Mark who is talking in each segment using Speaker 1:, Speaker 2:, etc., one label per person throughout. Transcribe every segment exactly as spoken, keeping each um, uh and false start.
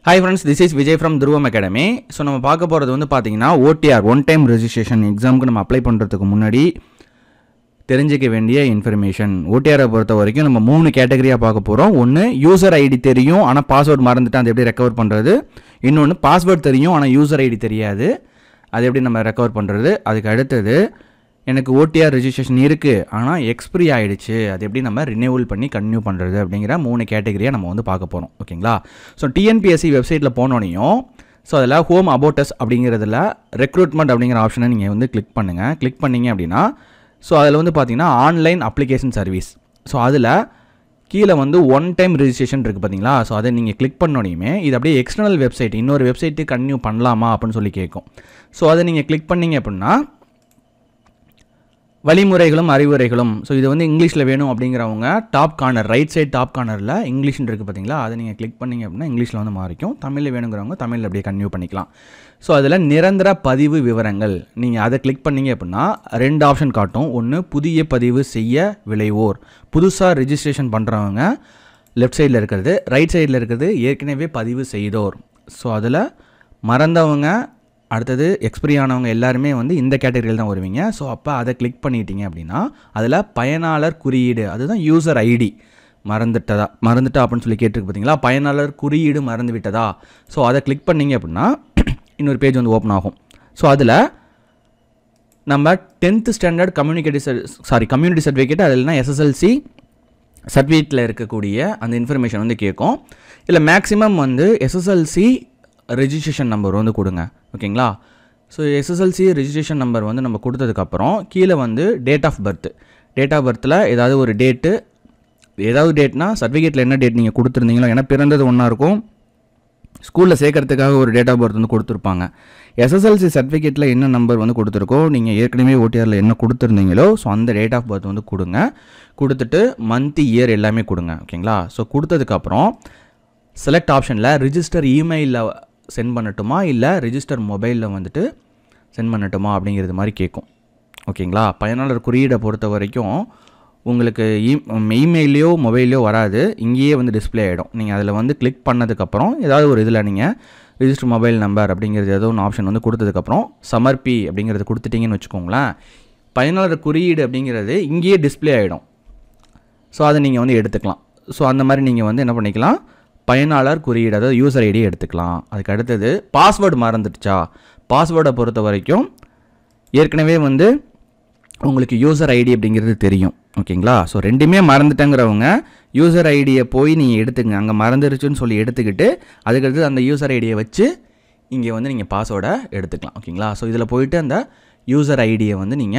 Speaker 1: Hi friends, this is Vijay from Dhruvam Academy. So நம்ம பார்க்க போறது வந்து பாத்தீங்கன்னா O T R one time registration எக்ஸாம்க்கு நம்ம அப்ளை பண்றதுக்கு முன்னாடி தெரிஞ்சிக்க வேண்டிய இன்ஃபர்மேஷன். O T R பொறுத்த வரைக்கும் நம்ம மூணு கேட்டகரியா பார்க்க போறோம். ஒன்னு யூசர் ஐடி தெரியும் ஆனா பாஸ்வேர்ட் மறந்துட்டா அது எப்படி ரெக்கவர் பண்றது? இன்னொன்னு பாஸ்வேர்ட் தெரியும் ஆனா யூசர் ஐடி தெரியாது. அது எப்படி நம்ம ரெக்கவர் பண்றது? அதுக்கு அடுத்து எனக்கு O T R ரெஜிஸ்ட்ரேஷன் இருக்கு ஆனா எக்ஸ்பைரி ஆயிடுச்சு அது எப்படி நம்ம ரினியூவல் பண்ணி கன்டினியூ பண்றது அப்படிங்கற மூணு கேட்டகரியா நம்ம வந்து பார்க்க போறோம் ஓகேங்களா so T N P S C வெப்சைட்ல போனோனியும் சோ அதல ஹோம் அபௌட் அஸ் அப்படிங்கறதுல ரெக்ரூட்மென்ட் அப்படிங்கற ஆப்ஷனை நீங்க வந்து கிளிக் பண்ணுங்க கிளிக் பண்ணீங்க அப்படினா சோ அதல வந்து பாத்தீங்கன்னா ஆன்லைன் அப்ளிகேஷன் சர்வீஸ் சோ அதுல கீழ வந்து ஒன் டைம் ரெஜிஸ்ட்ரேஷன் இருக்கு பாத்தீங்களா சோ அதை நீங்க கிளிக் பண்ணோனியுமே இது அப்படியே எக்ஸ்டர்னல் வெப்சைட் இன்னொரு வெப்சைட் கன்டினியூ பண்ணலாமா அப்படினு சொல்லி கேக்கும் சோ அதை நீங்க கிளிக் பண்ணீங்க அப்படினா வழிமுறைகளும் அறிவுரைகளும் சோ இது வந்து இங்கிலீஷ்ல வேணும் அப்படிங்கறவங்க top corner right side top கார்னர்ல இங்கிலீஷ்னு இருக்கு பாத்தீங்களா அதை நீங்க கிளிக் பண்ணீங்க அப்படினா இங்கிலீஷ்ல வந்து மாறிக்கும் தமிழ்ல வேணும்ங்கறவங்க தமிழ்ல அப்படியே கன்டினியூ பண்ணிக்கலாம் சோ அதுல நிரந்தர பதிவு விவரங்கள் நீங்க அதை கிளிக் பண்ணீங்க அப்படினா ரெண்டு ஆப்ஷன் காட்டும் ஒன்னு புதிய பதிவு செய்ய விளைவோர் புதுசா ரெஜிஸ்ட்ரேஷன் பண்றவங்க லெஃப்ட் சைடுல இருக்குது ரைட் சைடுல இருக்குது ஏற்கனவே பதிவு செய்தோர் சோ அதுல மறந்தவங்க அடுத்து எக்ஸ்பைரி ஆனவங்க எல்லாரும் வந்து இந்த கேட்டகரியில தான் வருவீங்க சோ அப்ப அதை கிளிக் பண்ணிட்டீங்க அப்படினா அதுல பயனாளர் குறியீடு அதுதான் யூசர் ஐடி மறந்துட்டதா மறந்துட்டா அப்படினு சொல்லி கேட்டிருக்கு பாத்தீங்களா பயனாளர் குறியீடு மறந்து விட்டதா சோ அதை கிளிக் பண்ணீங்க அப்படினா இன்னொரு பேஜ் வந்து ஓபன் ஆகும் சோ அதுல நம்ம tenth standard communicative sorry community certificate அதெல்லாம் S S L C சர்டிபிகேட்ல இருக்கக்கூடிய அந்த இன்ஃபர்மேஷன் வந்து கேக்கும் இல்ல மேக்ஸिमम வந்து S S L C registration number வந்து கொடுங்க ஓகேங்களா so S S L C registration number வந்து நம்ம கொடுத்ததுக்கு அப்புறம் கீழ வந்து date of birth date of பர்த்ல ஏதாவது ஒரு டேட் ஏதாவது டேட்னா சர்டிபிகேட்ல என்ன டேட் நீங்க கொடுத்திருந்தீங்களோ ஏனா பிறந்தது ஒண்ணா இருக்கும் ஸ்கூல்ல சேர்க்கிறதுக்காக ஒரு டேட் ஆஃப் பர்த் வந்து கொடுத்திருப்பாங்க S S L C சர்டிபிகேட்ல என்ன நம்பர் வந்து கொடுத்திருக்கோ நீங்க ஏற்கனவே O T R ல என்ன கொடுத்திருந்தீங்களோ சோ அந்த டேட் ஆஃப் பர்த் வந்து கொடுங்க கொடுத்துட்டு மந்த் இயர் எல்லாமே கொடுங்க ஓகேங்களா சோ கொடுத்ததுக்கு அப்புறம் செலக்ட் ஆப்ஷன்ல ரெஜிஸ்டர் இமெயில்ல சென்ட் பண்ணட்டுமா இல்ல ரெஜிஸ்டர் மொபைல்ல வந்துட்டு சென்ட் பண்ணட்டுமா அப்படிங்கிறது மாதிரி கேக்கும் ஓகேங்களா பயனாளர் குறியீடை பொறுத்த வரைக்கும் உங்களுக்கு இமெயிலையோ மொபைலையோ வராது இங்கேயே வந்து டிஸ்ப்ளே ஆயிடும் நீங்க அதுல வந்து கிளிக் பண்ணதுக்கு அப்புறம் ஏதாவது ஒரு இதுல நீங்க ரெஜிஸ்டர் மொபைல் நம்பர் அப்படிங்கிறது ஏதோ ஒரு ஆப்ஷன் வந்து கொடுத்ததுக்கு அப்புறம் சமர்ப்பி அப்படிங்கிறது கொடுத்துட்டீங்கன்னு வெச்சுக்கோங்களேன் பயனாளர் குறியீடு அப்படிங்கிறது இங்கேயே டிஸ்ப்ளே ஆயிடும் சோ அதை நீங்க வந்து எடுத்துக்கலாம் சோ அந்த மாதிரி நீங்க வந்து என்ன பண்ணிக்கலாம் பயனாளர் குறியீடு அதாவது யூசர் ஐடி எடுத்துக்கலாம் அதுக்கு அடுத்து பாஸ்வேர்ட் மறந்துடுச்சா பாஸ்வேர்டை பொறுத்த வரைக்கும் ஏற்கனவே வந்து உங்களுக்கு யூசர் ஐடி அப்படிங்கிறது தெரியும் ஓகேங்களா சோ ரெண்டுமே மறந்துட்டங்கறவங்க யூசர் ஐடியை போய் நீங்க எடுத்துங்க அங்க மறந்துருச்சுன்னு சொல்லி எடுத்துக்கிட்டு அதுக்கு அடுத்து அந்த யூசர் ஐடியை வச்சு இங்க வந்து நீங்க பாஸ்வேர்டை எடுத்துக்கலாம் ஓகேங்களா சோ இதுல போய்ட்டு அந்த யூசர் ஐடியை வந்து நீங்க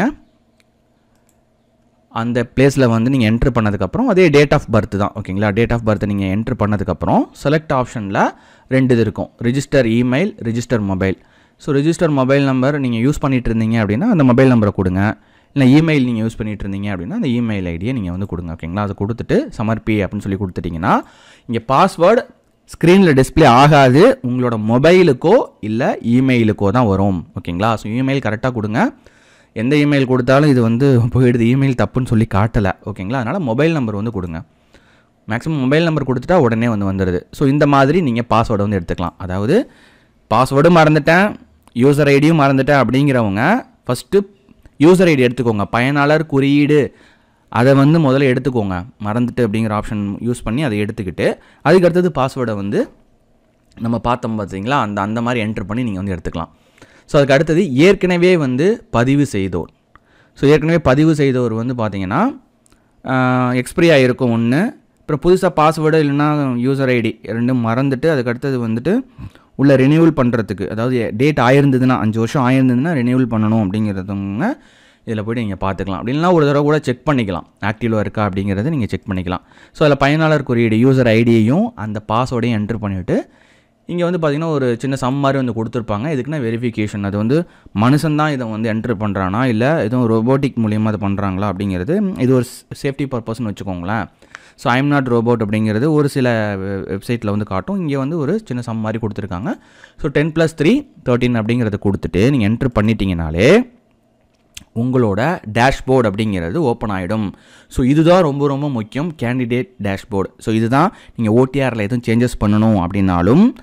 Speaker 1: அந்த பிளேஸ்ல வந்து நீங்க என்டர் பண்ணதுக்கு அப்புறம் அதே டேட் ஆஃப் பர்த் தான் ஓகேங்களா டேட் ஆஃப் பர்த் நீங்க என்டர் பண்ணதுக்கு அப்புறம் செலக்ட் ஆப்ஷன்ல ரெண்டு இது இருக்கும் register email register mobile so register mobile number நீங்க யூஸ் பண்ணிட்டு இருந்தீங்க அப்படினா அந்த மொபைல் நம்பரை கொடுங்க இல்ல இமெயில் நீங்க யூஸ் பண்ணிட்டு இருந்தீங்க அப்படினா அந்த இமெயில் ஐடியை நீங்க வந்து கொடுங்க ஓகேங்களா அதை கொடுத்துட்டு சமர்ப்பி அப்படினு சொல்லி கொடுத்துட்டீங்கனா இங்க பாஸ்வேர்ட் ஸ்கிரீன்ல டிஸ்ப்ளே ஆகாது உங்களோட மொபைலுக்கோ இல்ல இமெயிலுக்கோ தான் வரும் ஓகேங்களா சோ இமெயில் கரெக்ட்டா கொடுங்க எந்த இமெயில் கொடுத்தாலும் இது வந்து போயிடுது இமெயில் தப்புன்னு சொல்லி காட்டல ஓகேங்களா அதனால மொபைல் நம்பர் வந்து கொடுங்க மேக்ஸिमम மொபைல் நம்பர் கொடுத்துட்டா உடனே வந்து வந்துருது சோ இந்த மாதிரி நீங்க பாஸ்வேர்ட் வந்து எடுத்துக்கலாம் அதாவது பாஸ்வேர்ட் மறந்துட்டேன் யூசர் ஐடியும் மறந்துட்டேன் அப்படிங்கறவங்க ஃபர்ஸ்ட் யூசர் ஐடி எடுத்துக்கோங்க பயனாளர் குறியீடு அதை வந்து முதல்ல எடுத்துக்கோங்க மறந்துட்டு அப்படிங்கற ஆப்ஷன் யூஸ் பண்ணி அதை எடுத்துக்கிட்டு அதுக்கு அடுத்து பாஸ்வேர்டை வந்து நம்ம பார்த்தோம் பாத்தீங்களா அந்த அந்த மாதிரி என்டர் பண்ணி நீங்க வந்து எடுத்துக்கலாம் சோ அதுக்கு அடுத்து ஏற்கனவே வந்து பதிவு செய்தோர் சோ ஏற்கனவே பதிவு செய்தோர் வந்து பாத்தீங்கன்னா எக்ஸ்பைரி ஆயிருக்கும் ஒன்னு அப்புறம் புதுசா பாஸ்வேர்ட் இல்லனா யூசர் ஐடி ரெண்டும் மறந்துட்டு அதுக்கு அடுத்து வந்துட்டு உள்ள ரினியூவல் பண்றதுக்கு அதாவது டேட் ஆயிருந்ததுனா அஞ்சு வருஷம் ஆயிருந்ததுனா ரினியூவல் பண்ணனும் அப்படிங்கறதுங்க இதல போய் நீங்க பாத்துக்கலாம் அப்படினா ஒரு தடவை கூட செக் பண்ணிக்கலாம் ஆக்டிவா இருக்கா அப்படிங்கறதை நீங்க செக் பண்ணிக்கலாம் சோ அதுல பயனாளர் குறியீடு யூசர் ஐடியையும் அந்த பாஸ்வேர்டையும் என்டர் பண்ணிட்டு இங்க வந்து பாத்தீங்கன்னா ஒரு சின்ன சம் மாதிரி வந்து கொடுத்திருப்பாங்க இதுக்குனா வெரிஃபிகேஷன் அது வந்து மனுஷன் தான் இத வந்து என்டர் பண்றானா இல்ல ஏதோ ரோபோட்டிக் மூலமா அத பண்றாங்களா அப்படிங்கிறது இது ஒரு சேஃப்டி பர்பஸ்னு வெச்சுக்கோங்களேன் so I am not robot அப்படிங்கிறது ஒரு சில வெப்சைட்ல வந்து காட்டும் இங்க வந்து ஒரு சின்ன சம் மாதிரி கொடுத்திருக்காங்க so ten plus three thirteen அப்படிங்கறத கொடுத்துட்டு நீங்க என்டர் பண்ணிட்டீங்கனாலே உங்களோட டேஷ்போர்ட் அப்படிங்கிறது ஓபன் ஆயிடும் சோ இதுதான் ரொம்ப ரொம்ப முக்கியம் கேண்டிடேட் டேஷ்போர்ட் சோ இதுதான் நீங்க O T R ல எதுவும் சேஞ்சஸ் பண்ணனும் அப்படினாலும்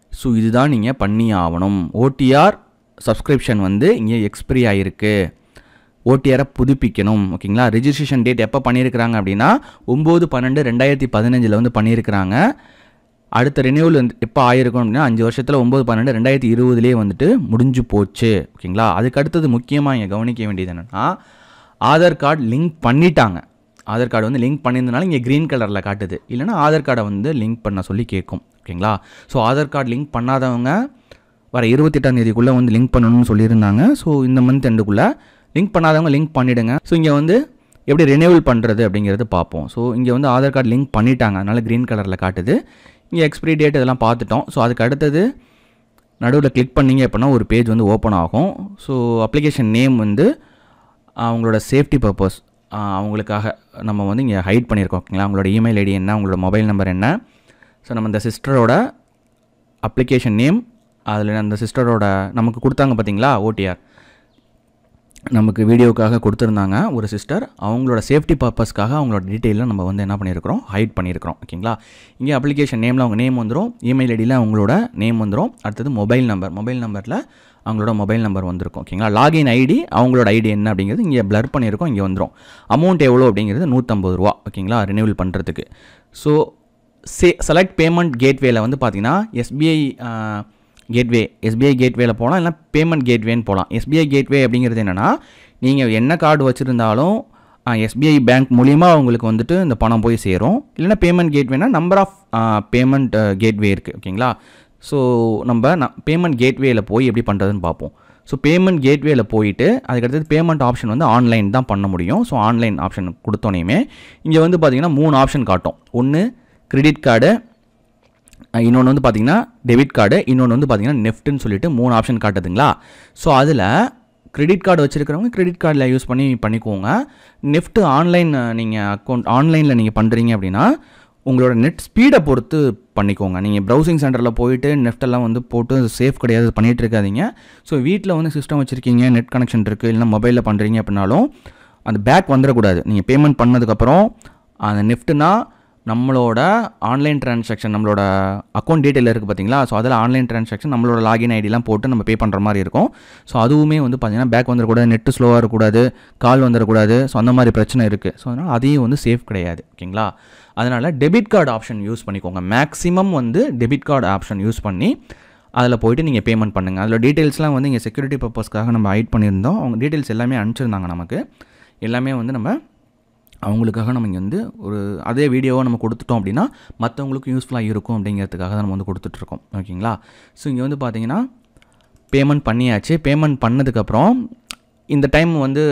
Speaker 1: ஸோ இதுதான் நீங்கள் பண்ணி ஆகணும். ஓடிஆர் சப்ஸ்கிரிப்ஷன் வந்து இங்கே எக்ஸ்பிரி ஆகிருக்கு, ஓடிஆரை புதுப்பிக்கணும். ஓகேங்களா. ரிஜிஸ்ட்ரேஷன் டேட் எப்போ பண்ணியிருக்கிறாங்க அப்படின்னா ஒம்பது பன்னெண்டு ரெண்டாயிரத்தி பதினஞ்சில் வந்து பண்ணியிருக்கிறாங்க. அடுத்த ரினியூவல் வந்து எப்போ ஆயிருக்கும் அப்படின்னா அஞ்சு வருஷத்தில் ஒம்பது பன்னெண்டு ரெண்டாயிரத்தி இருபதுலேயே வந்துட்டு முடிஞ்சு போச்சு. ஓகேங்களா. அதுக்கு அடுத்தது முக்கியமாக இங்கே கவனிக்க வேண்டியது என்னென்னா ஆதார் கார்டு லிங்க் பண்ணிட்டாங்க. ஆதார் கார்டு வந்து லிங்க் பண்ணியிருந்தனால இங்கே க்ரீன் கலரில் காட்டுது, இல்லைனா ஆதார் கார்டை வந்து லிங்க் பண்ண சொல்லி கேட்கும். ஓகேங்களா. ஸோ ஆதார் கார்டு லிங்க் பண்ணாதவங்க வர இருபத்தெட்டாம் தேதிக்குள்ளே வந்து லிங்க் பண்ணணும்னு சொல்லியிருந்தாங்க. ஸோ இந்த மந்த் எண்டுக்குள்ளே லிங்க் பண்ணாதவங்க லிங்க் பண்ணிவிடுங்க. ஸோ இங்கே வந்து எப்படி ரினியூவல் பண்ணுறது அப்படிங்கிறது பார்ப்போம். ஸோ இங்கே வந்து ஆதார் கார்டு லிங்க் பண்ணிட்டாங்க, அதனால் க்ரீன் கலரில் காட்டுது. இங்கே எக்ஸ்பிரி டேட் இதெல்லாம் பார்த்துட்டோம். ஸோ அதுக்கு அடுத்தது நடுவில் கிளிக் பண்ணிங்க அப்படின்னா ஒரு பேஜ் வந்து ஓப்பன் ஆகும். ஸோ அப்ளிகேஷன் நேம் வந்து அவங்களோட சேஃப்டி பர்பஸ் அவங்களுக்காக நம்ம வந்து இங்கே ஹைட் பண்ணியிருக்கோம். ஓகேங்களா. அவங்களோட இமெயில் ஐடி என்ன, அவங்களோட மொபைல் நம்பர் என்ன. ஸோ நம்ம இந்த சிஸ்டரோட அப்ளிகேஷன் நேம், அதில் அந்த சிஸ்டரோட நமக்கு கொடுத்தாங்க பார்த்தீங்களா ஓடிஆர், நமக்கு வீடியோக்காக கொடுத்துருந்தாங்க ஒரு சிஸ்டர், அவங்களோட சேஃப்டி பர்பஸ்க்காக அவங்களோட டீட்டெயிலில் நம்ம வந்து என்ன பண்ணியிருக்கிறோம், ஹைட் பண்ணியிருக்கிறோம். ஓகேங்களா. இங்கே அப்ளிகேஷன் நேமில் அவங்க நேம் வந்துடும், இமெயில் ஐடியில் அவங்களோட நேம் வந்துடும், அடுத்தது மொபைல் நம்பர், மொபைல் நம்பரில் அவங்களோட மொபைல் நம்பர் வந்திருக்கும். ஓகேங்களா. லாகின் ஐடி அவங்களோட ஐடி என்ன அப்படிங்கிறது இங்கே பிளர் பண்ணியிருக்கோம், இங்கே வந்துடும். அமௌண்ட் எவ்வளோ அப்படிங்கிறது நூற்றம்பது ரூபா. ஓகேங்களா. ரினியூவல் பண்ணுறதுக்கு. ஸோ சே செலக்ட் பேமெண்ட் கேட்வேல வந்து பார்த்தீங்கன்னா எஸ்பிஐ கேட்வே, எஸ்பிஐ கேட்வேல போகலாம், இல்லை பேமெண்ட் கேட்வேன்னு போகலாம். எஸ்பிஐ கேட்வே அப்படிங்கிறது என்னென்னா நீங்கள் என்ன கார்டு வச்சுருந்தாலும் எஸ்பிஐ பேங்க் மூலிமா உங்களுக்கு வந்துட்டு இந்த பணம் போய் சேரும். இல்லைனா பேமெண்ட் கேட்வேனா நம்பர் ஆஃப் பேமெண்ட் கேட்வே இருக்குது. ஓகேங்களா. ஸோ நம்ம நான் பேமெண்ட் கேட்வேயில் போய் எப்படி பண்ணுறதுன்னு பார்ப்போம். ஸோ பேமெண்ட் கேட்வேயில் போயிட்டு அதுக்கடுத்தது பேமெண்ட் ஆப்ஷன் வந்து ஆன்லைன் தான் பண்ண முடியும். ஸோ ஆன்லைன் ஆப்ஷன் கொடுத்தோன்னே இங்கே வந்து பார்த்திங்கன்னா மூணு ஆப்ஷன் காட்டும். ஒன்று கிரெடிட் கார்டு, இன்னொன்று வந்து பார்த்திங்கன்னா டெபிட் கார்டு, இன்னொன்று வந்து பார்த்திங்கன்னா நெஃப்ட்டுன்னு சொல்லிட்டு மூணு ஆப்ஷன் காட்டுதுங்களா. ஸோ அதில் கிரெடிட் கார்டு வச்சுருக்கிறவங்க கிரெடிட் கார்டில் யூஸ் பண்ணி பண்ணிக்கோங்க. நெஃப்ட்டு ஆன்லைன் நீங்கள் அக்கௌண்ட் ஆன்லைனில் நீங்கள் பண்ணுறீங்க அப்படின்னா உங்களோட நெட் ஸ்பீடை பொறுத்து பண்ணிக்கோங்க. நீங்கள் ப்ரௌசிங் சென்டரில் போயிட்டு நெஃப்டெல்லாம் வந்து போட்டு சேஃப் கிடையாது பண்ணிகிட்டு இருக்காதீங்க. ஸோ வீட்டில் வந்து சிஸ்டம் வச்சுருக்கீங்க, நெட் கனெக்ஷன் இருக்குது, இல்லைனா மொபைலில் பண்ணுறீங்க அப்படின்னாலும் அந்த பேக் வந்துடக்கூடாது. நீங்கள் பேமெண்ட் பண்ணதுக்கப்புறம் அந்த நெஃப்ட்டுனா நம்மளோட ஆன்லைன் ட்ரான்சாக்ஷன், நம்மளோட அக்கௌண்ட் டீட்டெயில் இருக்குது பார்த்தீங்களா. ஸோ அதில் ஆன்லைன் ட்ரான்சாக்ஷன் நம்மளோட லாகின் ஐடிலாம் போட்டு நம்ம பே பண்ணுற மாதிரி இருக்கும். ஸோ அதுவுமே வந்து பார்த்திங்கன்னா பேக் வந்துடக்கூடாது, நெட்டு ஸ்லோவாக இருக்கக்கூடாது, கால் வந்துடக்கூடாது. ஸோ அந்த மாதிரி பிரச்சனை இருக்குது. ஸோ அதனால் அதையும் வந்து சேஃப் கிடையாது. ஓகேங்களா. அதனால் டெபிட் கார்டு ஆப்ஷன் யூஸ் பண்ணிக்கோங்க. மேக்ஸிமம் வந்து டெபிட் கார்டு ஆப்ஷன் யூஸ் பண்ணி அதில் போய்ட்டு நீங்கள் பேமெண்ட் பண்ணுங்கள். அதில் டீட்டெயில்ஸ்லாம் வந்து இங்கே செக்யூரிட்டி பர்பஸ்க்காக நம்ம ஹைட் பண்ணியிருந்தோம். அவங்க டீட்டெயில்ஸ் எல்லாமே அனுப்பிச்சிருந்தாங்க நமக்கு. எல்லாமே வந்து நம்ம அவங்களுக்காக நம்ம இங்கே வந்து ஒரு அதே வீடியோவை நம்ம கொடுத்துட்டோம் அப்படின்னா மற்றவங்களுக்கும் யூஸ்ஃபுல்லாக இருக்கும் அப்படிங்கிறதுக்காக தான் நம்ம வந்து கொடுத்துட்ருக்கோம். ஓகேங்களா. ஸோ இங்கே வந்து பார்த்திங்கன்னா பேமெண்ட் பண்ணியாச்சு. பேமெண்ட் பண்ணதுக்கப்புறம் இந்த டைம் வந்து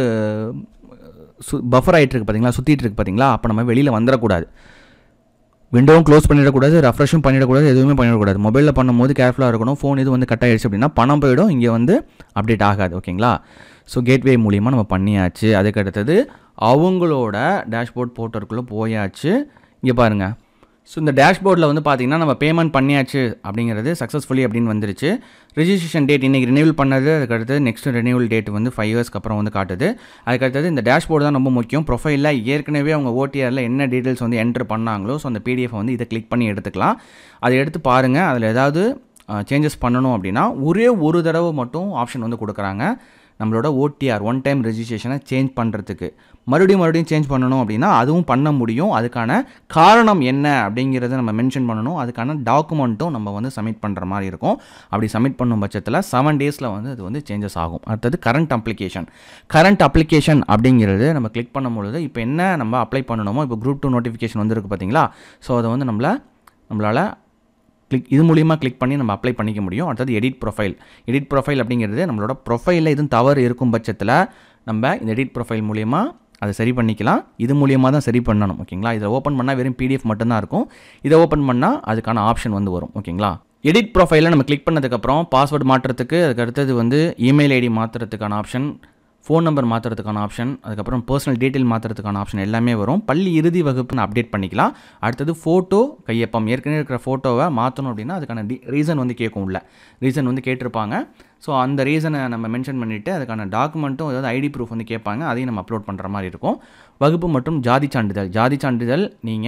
Speaker 1: சு பஃபர் ஆகிட்டுருக்கு பார்த்தீங்களா, சுற்றிட்டு இருக்கு பார்த்தீங்களா. அப்போ நம்ம வெளியில் வந்துடக்கூடாது, விண்டோவும் க்ளோஸ் பண்ணிடக்கூடாது, ரெஃப்ரெஷும் பண்ணிடக்கூடாது, எதுவுமே பண்ணிடக்கூடாது. மொபைலில் பண்ணும்போது கேர்ஃபுல்லாக இருக்கணும். ஃபோன் இது வந்து கட் ஆகிடுச்சு அப்படின்னா பணம் போயிடும், இங்கே வந்து அப்டேட் ஆகாது. ஓகேங்களா. ஸோ கேட்வே மூலிமா நம்ம பண்ணியாச்சு. அதுக்கு அடுத்தது அவங்களோட டேஷ்போர்ட் போர்ட்டலுக்குள்ளே போயாச்சு. இங்கே பாருங்கள். ஸோ இந்த டேஷ்போர்டில் வந்து பார்த்திங்கன்னா நம்ம பேமெண்ட் பண்ணியாச்சு அப்படிங்கிறது சக்ஸஸ்ஃபுல்லி அப்படின்னு வந்துருச்சு. ரிஜிஸ்ட்ரேஷன் டேட் இன்றைக்கி ரினியூவல் பண்ணது, அதுக்கடுத்து நெக்ஸ்ட் ரினியூவல் டேட் வந்து ஃபைவ் இயர்ஸ்க்கு அப்புறம் வந்து காட்டுது. அதுக்கடுத்தது இந்த டேஷ்போர்டு தான் ரொம்ப முக்கியம். ப்ரொஃபைலில் ஏற்கனவே அவங்க ஓடிஆரில் என்ன டீட்டெயில்ஸ் வந்து என்ட்ரு பண்ணாங்களோ ஸோ அந்த பிடிஎஃப் வந்து இதை கிளிக் பண்ணி எடுத்துக்கலாம். அதை எடுத்து பாருங்கள். அதில் ஏதாவது சேஞ்சஸ் பண்ணணும் அப்படின்னா ஒரே ஒரு தடவை மட்டும் ஆப்ஷன் வந்து கொடுக்குறாங்க. நம்மளோட ஓடிஆர் ஒன் டைம் ரெஜிஸ்ட்ரேஷனை சேஞ்ச் பண்ணுறதுக்கு மறுபடியும் மறுபடியும் சேஞ்ச் பண்ணணும் அப்படின்னா அதுவும் பண்ண முடியும். அதுக்கான காரணம் என்ன அப்படிங்கிறத நம்ம மென்ஷன் பண்ணணும். அதுக்கான டாக்குமெண்ட்டும் நம்ம வந்து சப்மிட் பண்ணுற மாதிரி இருக்கும். அப்படி சப்மிட் பண்ணும் பட்சத்தில் செவன் டேஸில் வந்து அது வந்து சேஞ்சஸ் ஆகும். அடுத்தது கரண்ட் அப்ளிகேஷன். கரண்ட் அப்ளிகேஷன் அப்படிங்கிறது நம்ம கிளிக் பண்ணும்பொழுது இப்போ என்ன நம்ம அப்ளை பண்ணணுமோ, இப்போ குரூப் டூ நோட்டிஃபிகேஷன் வந்துருக்கு பார்த்தீங்களா. ஸோ அதை வந்து நம்மளை நம்மளால் கிளிக் இது மூலிமா கிளிக் பண்ணி நம்ம அப்ளை பண்ணிக்க முடியும். அடுத்தது எடிட் ப்ரொஃபைல். எடிட் ப்ரொஃபைல் அப்படிங்கிறது நம்மளோட ப்ரொஃபைலில் எதுவும் தவறு இருக்கும் பட்சத்தில் நம்ம இந்த எடிட் ப்ரொஃபைல் மூலிமா அதை சரி பண்ணிக்கலாம். இது மூலியமாக தான் சரி பண்ணணும். ஓகேங்களா. இதை ஓப்பன் பண்ணால் வெறும் பிடிஎஃப் மட்டும்தான் இருக்கும். இதை ஓப்பன் பண்ணால் அதுக்கான ஆப்ஷன் வந்து வரும். ஓகேங்களா. எடிட் ப்ரொஃபைலை நம்ம கிளிக் பண்ணதுக்கப்புறம் பாஸ்வேர்டு மாற்றுறதுக்கு, அதுக்கு அடுத்தது வந்து இமெயில் ஐடி மாற்றுறதுக்கான ஆப்ஷன், ஃபோன் நம்பர் மாற்றுறதுக்கான ஆப்ஷன், அதுக்கப்புறம் பர்சனல் டீட்டெயில் மாற்றுறதுக்கான ஆப்ஷன் எல்லாமே வரும். பள்ளி இறுதி வகுப்புன்னு அப்டேட் பண்ணிக்கலாம். அடுத்தது ஃபோட்டோ கையொப்பம். ஏற்கனவே இருக்கிற ஃபோட்டோவை மாற்றணும் அப்படின்னா அதுக்கான டி ரீசன் வந்து கேட்கும். உள்ள ரீசன் வந்து கேட்டிருப்பாங்க. ஸோ அந்த ரீசனை நம்ம மென்ஷன் பண்ணிவிட்டு அதுக்கான டாக்குமெண்ட்டும் அதாவது ஐடி ப்ரூஃப் வந்து கேட்பாங்க. அதையும் நம்ம அப்லோட் பண்ணுற மாதிரி இருக்கும். வகுப்பு மற்றும் ஜாதி சான்றிதழ். ஜாதி சான்றிதழ் நீங்கள்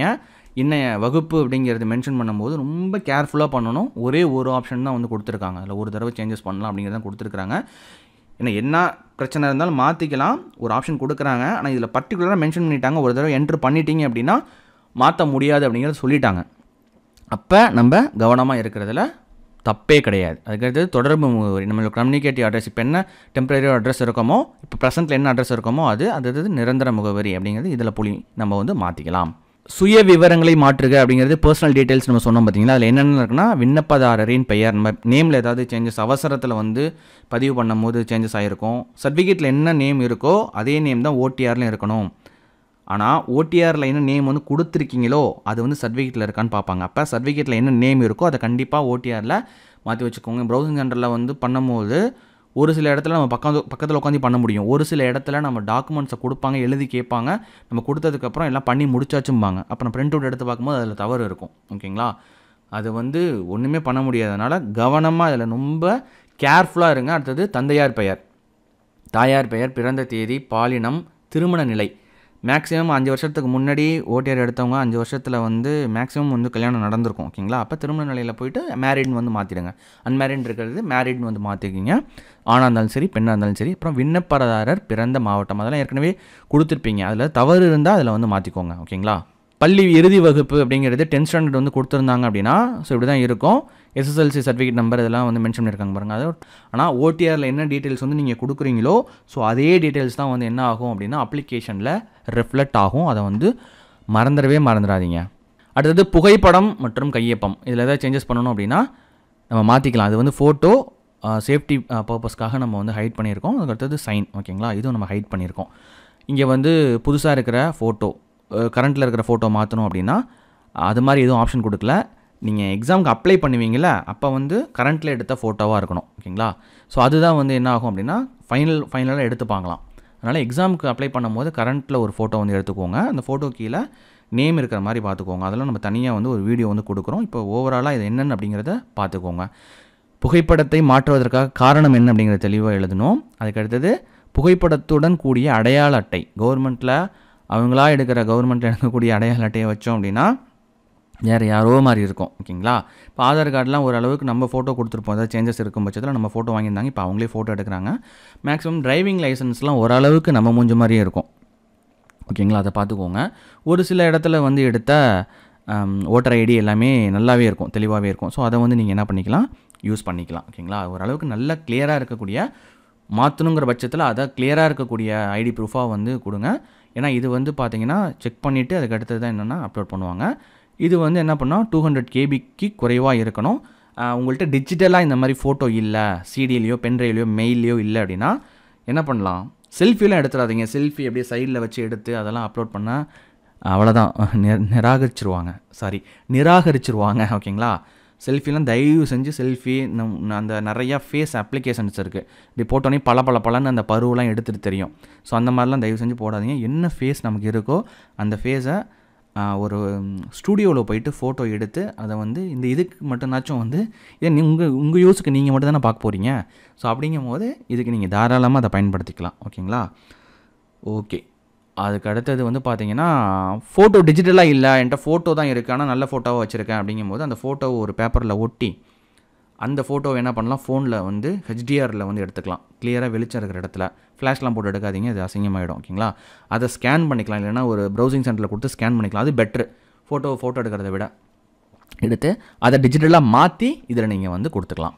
Speaker 1: என்ன வகுப்பு அப்படிங்கிறது மென்ஷன் பண்ணும்போது ரொம்ப கேர்ஃபுல்லாக பண்ணணும். ஒரே ஒரு ஆப்ஷன் தான் வந்து கொடுத்துருக்காங்க. அதில் ஒரு தடவை சேஞ்சஸ் பண்ணலாம் அப்படிங்கிறத கொடுத்துருக்காங்க. ஏன்னா என்ன பிரச்சனை இருந்தாலும் மாற்றிக்கலாம், ஒரு ஆப்ஷன் கொடுக்குறாங்க. ஆனால் இதில் பர்டிகுலராக மென்ஷன் பண்ணிட்டாங்க, ஒரு தடவை என்ட்ரு பண்ணிட்டீங்க அப்படின்னா மாற்ற முடியாது அப்படிங்கிறத சொல்லிட்டாங்க. அப்போ நம்ம கவனமாக இருக்கிறதுல தப்பே கிடையாது. அதுக்கடுத்தது தொடர்பு முகவரி, நம்மளோட கம்யூனிகேட்டிவ் அட்ரஸ். இப்போ என்ன டெம்பரரி அட்ரஸ் இருக்கோமோ, இப்போ ப்ரெசென்ட்டில் என்ன அட்ரஸ் இருக்கோமோ அது அது நிரந்தர முகவரி அப்படிங்கிறது இதில் புள்ளி நம்ம வந்து மாற்றிக்கலாம். சுய விவரங்களை மாற்றுக அப்படிங்கிறது பர்சனல் டீட்டெயில்ஸ் நம்ம சொன்னோம் பார்த்தீங்களா. அதில் என்னென்ன இருக்குன்னா, விண்ணப்பதாரரின் பெயர், நம்ம நேமில் ஏதாவது சேஞ்சஸ் அவசரத்தில் வந்து பதிவு பண்ணும் போது சேஞ்சஸ் ஆகிருக்கும். சர்டிஃபிகேட்டில் என்ன நேம் இருக்கோ அதே நேம் தான் ஓடிஆர்லையும் இருக்கணும். ஆனால் ஓடிஆரில் என்ன நேம் வந்து கொடுத்துருக்கீங்களோ அது வந்து சர்டிஃபிகேட்டில் இருக்கான்னு பார்ப்பாங்க. அப்போ சர்டிஃபிகேட்டில் என்ன நேம் இருக்கோ அதை கண்டிப்பாக ஓடிஆரில் மாற்றி வச்சுக்கோங்க. ப்ரௌசிங் சென்டரில் வந்து பண்ணும்போது ஒரு சில இடத்துல நம்ம பக்கம் பக்கத்தில் உட்காந்து பண்ண முடியும். ஒரு சில இடத்துல நம்ம டாக்குமெண்ட்ஸை கொடுப்பாங்க, எழுதி கேட்பாங்க. நம்ம கொடுத்ததுக்கப்புறம் எல்லாம் பண்ணி முடிச்சாச்சும்பாங்க. அப்புறம் பிரிண்ட் அவுட் எடுத்து பார்க்கும்போது அதில் தவறு இருக்கும். ஓகேங்களா, அது வந்து ஒன்றுமே பண்ண முடியாதனால கவனமாக அதில் ரொம்ப கேர்ஃபுல்லாக இருங்க. அடுத்தது தந்தையார் பெயர், தாயார் பெயர், பிறந்த தேதி, பாலினம், திருமண நிலை. மேக்ஸிமம் அஞ்சு வருஷத்துக்கு முன்னாடி ஓடிஆர் எடுத்தவங்க அஞ்சு வருஷத்தில் வந்து மேக்ஸிமம் வந்து கல்யாணம் நடந்திருக்கும். ஓகேங்களா, அப்போ திருமண நிலையில் போய்ட்டு மேரிட்னு வந்து மாற்றிடுங்க. அன்மேரிட் இருக்கிறது மேரிட்னு வந்து மாற்றிக்கிங்க. ஆணாக இருந்தாலும் சரி பெண்ணாக இருந்தாலும் சரி. அப்புறம் விண்ணப்பதாரர் பிறந்த மாவட்டம் அதெல்லாம் ஏற்கனவே கொடுத்துருப்பீங்க. அதில் தவறு இருந்தால் அதில் வந்து மாற்றிக்கோங்க. ஓகேங்களா, பள்ளி இறுதி வகுப்பு அப்படிங்கிறது டென்த் ஸ்டாண்டர்ட் வந்து கொடுத்துருந்தாங்க அப்படின்னா ஸோ இப்படி தான் இருக்கும். எஸ்எஸ்எல்சி சர்டிஃபிகேட் நம்பர் இதெல்லாம் வந்து மென்ஷன் பண்ணியிருக்காங்க பாருங்கள். அது ஆனால் ஓடிஆரில் என்ன டீட்டெயில்ஸ் வந்து நீங்கள் கொடுக்குறீங்களோ ஸோ அதே டீட்டெயில்ஸ் தான் வந்து என்ன ஆகும் அப்படின்னா அப்ளிகேஷனில் ரிஃப்ளெக்ட் ஆகும். அதை வந்து மறந்துடவே மறந்துடாதீங்க. அடுத்தது புகைப்படம் மற்றும் கையொப்பம். இதில் எதாவது சேஞ்சஸ் பண்ணணும் அப்படின்னா நம்ம மாற்றிக்கலாம். அது வந்து ஃபோட்டோ சேஃப்டி பர்பஸ்க்காக நம்ம வந்து ஹைட் பண்ணியிருக்கோம். அதுக்கடுத்தது சைன். ஓகேங்களா, இதுவும் நம்ம ஹைட் பண்ணியிருக்கோம். இங்கே வந்து புதுசாக இருக்கிற ஃபோட்டோ, கரண்ட்டில் இருக்கிற ஃபோட்டோ மாற்றணும் அப்படின்னா அது மாதிரி எதுவும் ஆப்ஷன் கொடுக்கல. நீங்கள் எக்ஸாமுக்கு அப்ளை பண்ணுவீங்கள அப்போ வந்து கரண்ட்டில் எடுத்த ஃபோட்டோவாக இருக்கணும். ஓகேங்களா, ஸோ அதுதான் வந்து என்ன ஆகும் அப்படின்னா ஃபைனல் ஃபைனலாக எடுத்துப்பாங்களாம். அதனால் எக்ஸாமுக்கு அப்ளை பண்ணும்போது கரண்ட்டில் ஒரு ஃபோட்டோ வந்து எடுத்துக்கோங்க. அந்த ஃபோட்டோ கீழே நேம் இருக்கிற மாதிரி பார்த்துக்கோங்க. அதெல்லாம் நம்ம தனியாக வந்து ஒரு வீடியோ வந்து கொடுக்குறோம். இப்போ ஓவராலாக இது என்னென்னு அப்படிங்கிறத பார்த்துக்கோங்க. புகைப்படத்தை மாற்றுவதற்காக காரணம் என்ன அப்படிங்கிறத தெளிவாக எழுதணும். அதுக்கடுத்தது புகைப்படத்துடன் கூடிய அடையாள அட்டை. கவர்மெண்ட்டில் அவங்களா எடுக்கிற கவர்மெண்ட்டில் எடுக்கக்கூடிய அடையாள அட்டையை வச்சோம் அப்படின்னா வேறு யாரோ மாதிரி இருக்கும். ஓகேங்களா, இப்போ ஆதார் கார்டெலாம் ஓரளவுக்கு நம்ம ஃபோட்டோ கொடுத்துருப்போம். ஏதாவது சேஞ்சஸ் இருக்கும் பட்சத்தில் நம்ம ஃபோட்டோ வாங்கியிருந்தாங்க, இப்போ அவங்களே ஃபோட்டோ எடுக்கிறாங்க. மேக்ஸிமம் டிரைவிங் லைசன்ஸ்லாம் ஓரளவுக்கு நம்ம மூஞ்ச மாதிரியே இருக்கும். ஓகேங்களா, அதை பார்த்துக்கோங்க. ஒரு சில இடத்துல வந்து எடுத்த ஓட்டர் ஐடி எல்லாமே நல்லாவே இருக்கும், தெளிவாகவே இருக்கும். ஸோ அதை வந்து நீங்கள் என்ன பண்ணிக்கலாம், யூஸ் பண்ணிக்கலாம். ஓகேங்களா, ஓரளவுக்கு நல்லா கிளியராக இருக்கக்கூடிய மாற்றணுங்கிற பட்சத்தில் அதை கிளியராக இருக்கக்கூடிய ஐடி ப்ரூஃபாக வந்து கொடுங்க. ஏன்னா இது வந்து பார்த்தீங்கன்னா செக் பண்ணிவிட்டு அதுக்கு அடுத்தது தான் என்னென்னா அப்லோட் பண்ணுவாங்க. இது வந்து என்ன பண்ணால் டூ ஹண்ட்ரட் கேபிக்கு குறைவாக இருக்கணும். உங்கள்கிட்ட டிஜிட்டலாக இந்த மாதிரி ஃபோட்டோ இல்லை, சிடிலையோ பென்ட்ரைவ்லையோ மெயிலையோ இல்லை அப்படின்னா என்ன பண்ணலாம், செல்ஃபிலாம் எடுத்துடாதீங்க. செல்ஃபி அப்படியே சைடில் வச்சு எடுத்து அதெல்லாம் அப்லோட் பண்ணால் அவ்வளோதான், நிராகரிச்சிருவாங்க. சாரி நிராகரிச்சிருவாங்க. ஓகேங்களா, செல்ஃபிலாம் தயவு செஞ்சு செல்ஃபி அந்த நிறையா ஃபேஸ் அப்ளிகேஷன்ஸ் இருக்குது. இப்படி போட்டோன்னே பல பல பலன்னு அந்த பருவெலாம் எடுத்துகிட்டு தெரியும். ஸோ அந்த மாதிரிலாம் தயவு செஞ்சு போடாதீங்க. என்ன ஃபேஸ் நமக்கு இருக்கோ அந்த ஃபேஸை ஒரு ஸ்டூடியோவில் போயிட்டு ஃபோட்டோ எடுத்து அதை வந்து இந்த இதுக்கு மட்டும்னாச்சும் வந்து இதை உங்கள் உங்கள் யூஸுக்கு நீங்கள் மட்டும் தானே பார்க்க போகிறீங்க. ஸோ அப்படிங்கும் போது இதுக்கு நீங்கள் தாராளமாக அதை பயன்படுத்திக்கலாம். ஓகேங்களா, ஓகே. அதுக்கு அடுத்தது வந்து பார்த்தீங்கன்னா ஃபோட்டோ டிஜிட்டலாக இல்லை, என்கிட்ட ஃபோட்டோ தான் இருக்குது ஆனால் நல்ல ஃபோட்டோவாக வச்சுருக்கேன் அப்படிங்கும்போது அந்த ஃபோட்டோவை ஒரு பேப்பரில் ஒட்டி அந்த ஃபோட்டோவை என்ன பண்ணலாம், ஃபோனில் வந்து ஹெச்டிஆரில் வந்து எடுத்துக்கலாம். கிளியராக வெளிச்சம் இருக்கிற இடத்துல ஃப்ளாஷ்லாம் போட்டு எடுக்காதீங்க, அது அசிங்கமாகிடும். ஓகேங்களா, அதை ஸ்கேன் பண்ணிக்கலாம். இல்லைனா ஒரு ப்ரௌசிங் சென்டரில் கொடுத்து ஸ்கேன் பண்ணிக்கலாம். அது பெட்ரு, ஃபோட்டோ ஃபோட்டோ எடுக்கிறத விட. எடுத்து அதை டிஜிட்டலாக மாற்றி இதில் நீங்கள் வந்து கொடுத்துக்கலாம்.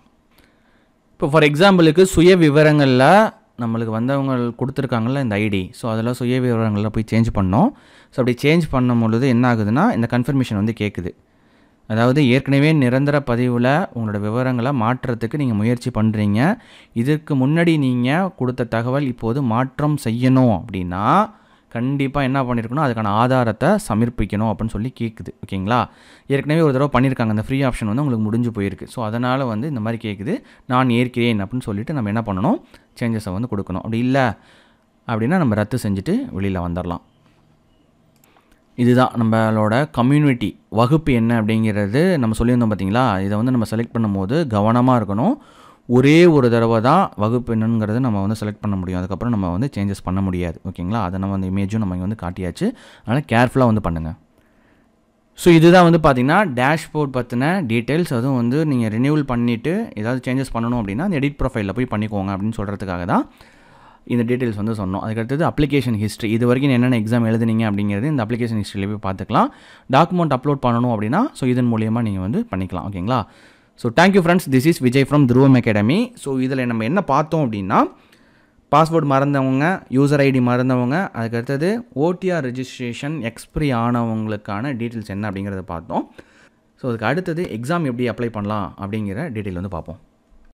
Speaker 1: இப்போ ஃபார் எக்ஸாம்பிளுக்கு சுய விவரங்களில் நம்மளுக்கு வந்தவங்க கொடுத்துருக்காங்கல்ல இந்த ஐடி, ஸோ அதெல்லாம் சுய விவரங்களில் போய் சேஞ்ச் பண்ணோம். ஸோ அப்படி சேஞ்ச் பண்ணும் பொழுது என்ன ஆகுதுன்னா இந்த கன்ஃபர்மேஷன் வந்து கேட்குது. அதாவது ஏற்கனவே நிரந்தர பதிவில் உங்களோட விவரங்களை மாற்றுறதுக்கு நீங்கள் முயற்சி பண்ணுறீங்க. இதற்கு முன்னாடி நீங்கள் கொடுத்த தகவல் இப்போது மாற்றம் செய்யணும் அப்படின்னா கண்டிப்பாக என்ன பண்ணியிருக்கணும், அதுக்கான ஆதாரத்தை சமர்ப்பிக்கணும் அப்படின்னு சொல்லி கேட்குது. ஓகேங்களா, ஏற்கனவே ஒரு தடவை பண்ணியிருக்காங்க, அந்த ஃப்ரீ ஆப்ஷன் வந்து உங்களுக்கு முடிஞ்சு போயிருக்கு. ஸோ அதனால் வந்து இந்த மாதிரி கேட்குது, நான் ஏற்கிறேன் அப்படின்னு சொல்லிவிட்டு நம்ம என்ன பண்ணணும், சேஞ்சஸை வந்து கொடுக்கணும். அப்படி இல்லை அப்படின்னா நம்ம ரத்து செஞ்சுட்டு வெளியில் வந்துடலாம். இதுதான் நம்மளோட கம்யூனிட்டி வகுப்பு என்ன அப்படிங்கிறது நம்ம சொல்லியிருந்தோம் பார்த்தீங்களா. இதை வந்து நம்ம செலக்ட் பண்ணும்போது கவனமாக இருக்கணும். ஒரே ஒரு தடவை தான் வகுப்பு என்னங்கிறது நம்ம வந்து செலக்ட் பண்ண முடியும். அதுக்கப்புறம் நம்ம வந்து சேஞ்சஸ் பண்ண முடியாது. ஓகேங்களா, அதை நம்ம அந்த இமேஜும் நம்ம இங்கே வந்து காட்டியாச்சு. அதனால் கேர்ஃபுல்லாக வந்து பண்ணுங்கள். ஸோ இதுதான் வந்து பார்த்தீங்கன்னா டேஷ்போர்ட் பற்றின டீட்டெயில்ஸ். அதுவும் வந்து நீங்கள் ரினியூவல் பண்ணிவிட்டு ஏதாவது சேஞ்சஸ் பண்ணணும் அப்படின்னா அந்த எடிட் ப்ரொஃபைலில் போய் பண்ணிக்கோங்க அப்படின்னு சொல்கிறதுக்காக தான் இந்த டீட்டெயில்ஸ் வந்து சொன்னோம். அதுக்கடுத்தது அப்ளிகேஷன் ஹிஸ்ட்ரி, இது வரைக்கும் என்னென்ன எக்ஸாம் எழுதுனீங்க அப்படிங்கிறது இந்த அப்ளிகேஷன் ஹிஸ்ட்ரியில் போய் பார்த்துக்கலாம். டாக்குமெண்ட் அப்லோட் பண்ணணும் அப்படின்னா ஸோ இதன் மூலியமாக நீங்கள் வந்து பண்ணிக்கலாம். ஓகேங்களா? So thank you friends, this is Vijay from Dhruvam academy. So இதில் நம்ம என்ன பார்த்தோம் அப்படின்னா பாஸ்வேர்டு மறந்தவங்க, யூசர் ஐடி மறந்தவங்க, அதுக்கடுத்தது ஓடிஆர் ரெஜிஸ்ட்ரேஷன் எக்ஸ்பிரி ஆனவங்களுக்கான டீட்டெயில்ஸ் என்ன அப்படிங்கிறத பார்த்தோம். ஸோ அதுக்கு அடுத்தது எக்ஸாம் எப்படி அப்ளை பண்ணலாம் அப்படிங்கிற டீட்டெயில் வந்து பார்ப்போம்.